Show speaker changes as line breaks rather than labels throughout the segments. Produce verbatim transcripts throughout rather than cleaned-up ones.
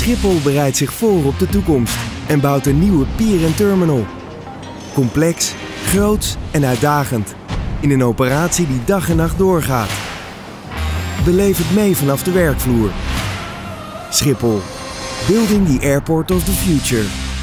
Schiphol bereidt zich voor op de toekomst en bouwt een nieuwe pier en terminal. Complex, groots en uitdagend. In een operatie die dag en nacht doorgaat. Beleef het mee vanaf de werkvloer. Schiphol. Building the airport of the future.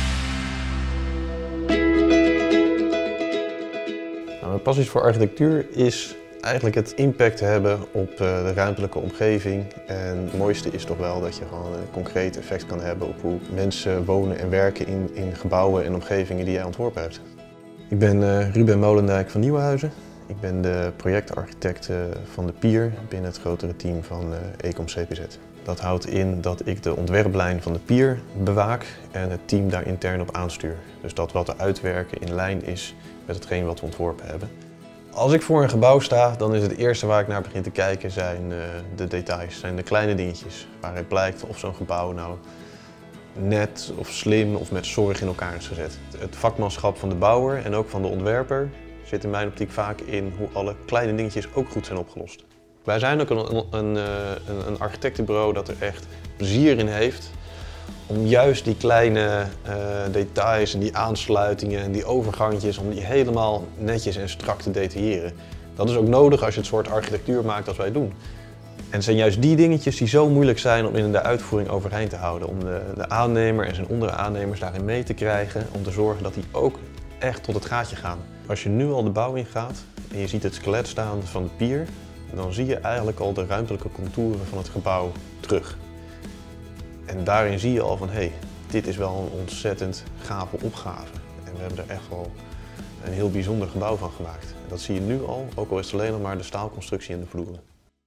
Nou, mijn passie voor architectuur is eigenlijk het impact hebben op uh, de ruimtelijke omgeving. En het mooiste is toch wel dat je gewoon een concreet effect kan hebben op hoe mensen wonen en werken in, in gebouwen en omgevingen die jij ontworpen hebt. Ik ben uh, Ruben Molendijk van Nieuwenhuizen. Ik ben de projectarchitect uh, van de pier binnen het grotere team van uh, Ecom C P Z. Dat houdt in dat ik de ontwerplijn van de pier bewaak en het team daar intern op aanstuur. Dus dat wat we uitwerken in lijn is met hetgeen wat we ontworpen hebben. Als ik voor een gebouw sta, dan is het eerste waar ik naar begin te kijken zijn uh, de details, zijn de kleine dingetjes. Waaruit blijkt of zo'n gebouw nou net of slim of met zorg in elkaar is gezet. Het vakmanschap van de bouwer en ook van de ontwerper zit in mijn optiek vaak in hoe alle kleine dingetjes ook goed zijn opgelost. Wij zijn ook een, een, een, een architectenbureau dat er echt plezier in heeft om juist die kleine uh, details en die aansluitingen en die overgangjes, om die helemaal netjes en strak te detailleren. Dat is ook nodig als je het soort architectuur maakt als wij doen. En het zijn juist die dingetjes die zo moeilijk zijn om in de uitvoering overeind te houden. Om de, de aannemer en zijn onderaannemers daarin mee te krijgen, om te zorgen dat die ook echt tot het gaatje gaan. Als je nu al de bouw ingaat en je ziet het skelet staan van de pier, dan zie je eigenlijk al de ruimtelijke contouren van het gebouw terug. En daarin zie je al van, hé, hey, dit is wel een ontzettend gave opgave. En we hebben er echt wel een heel bijzonder gebouw van gemaakt. En dat zie je nu al, ook al is het alleen nog maar de staalconstructie en de vloeren.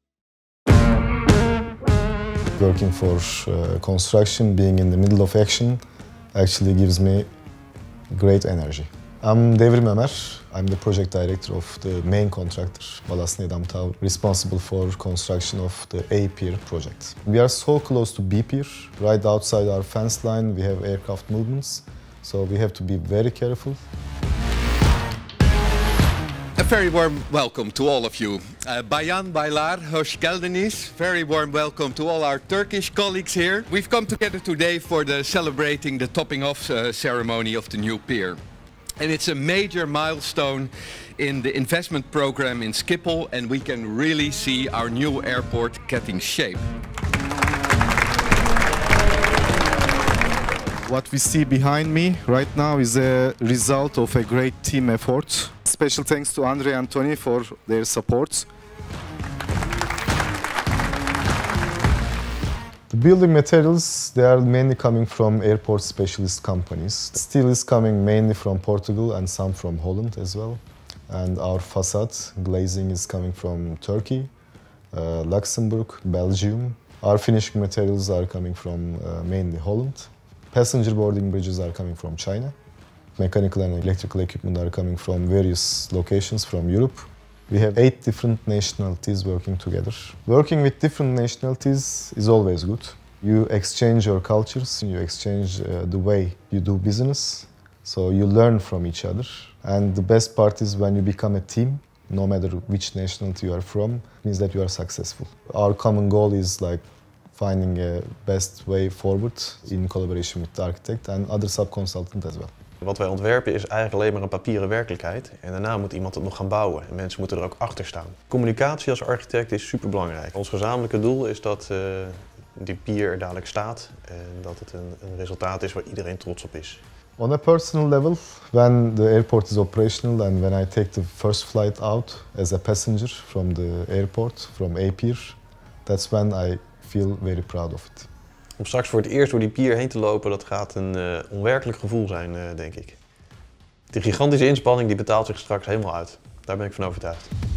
Working for uh, construction, being in the middle of action, actually gives me great energy. I'm Devrim Ömer. I'm the project director of the main contractor, Balas Nedam Tower, responsible for construction of the A Pier project. We are so close to B Pier. Right outside our fence line, we have aircraft movements, so we have to be very careful.
A very warm welcome to all of you. Uh, Bayan, Baylar, Hoş geldiniz. Very warm welcome to all our Turkish colleagues here. We've come together today for the celebrating the topping off uh, ceremony of the new pier. And it's a major milestone in the investment program in Schiphol, and we can really see our new airport getting shape.
What we see behind me right now is a result of a great team effort. Special thanks to Andre and Tony for their support.
The building materials, they are mainly coming from airport specialist companies. Steel is coming mainly from Portugal and some from Holland as well. And our facade glazing is coming from Turkey, uh, Luxembourg, Belgium. Our finishing materials are coming from uh, mainly Holland. Passenger boarding bridges are coming from China. Mechanical and electrical equipment are coming from various locations from Europe. We have eight different nationalities working together. Working with different nationalities is always good. You exchange your cultures, you exchange uh, the way you do business, so you learn from each other. And the best part is when you become a team, no matter which nationality you are from, means that you are successful. Our common goal is like finding a best way forward in collaboration with the architect and other subconsultant as well.
Wat wij ontwerpen is eigenlijk alleen maar een papieren werkelijkheid en daarna moet iemand het nog gaan bouwen en mensen moeten er ook achter staan. Communicatie als architect is superbelangrijk. Ons gezamenlijke doel is dat uh, die pier er dadelijk staat en dat het een, een resultaat is waar iedereen trots op is.
On a personal level, when the airport is operational and when I take the first flight out as a passenger from the airport, from A Pier, that's when I feel very proud of it.
Om straks voor het eerst door die pier heen te lopen, dat gaat een uh, onwerkelijk gevoel zijn, uh, denk ik. Die gigantische inspanning die betaalt zich straks helemaal uit. Daar ben ik van overtuigd.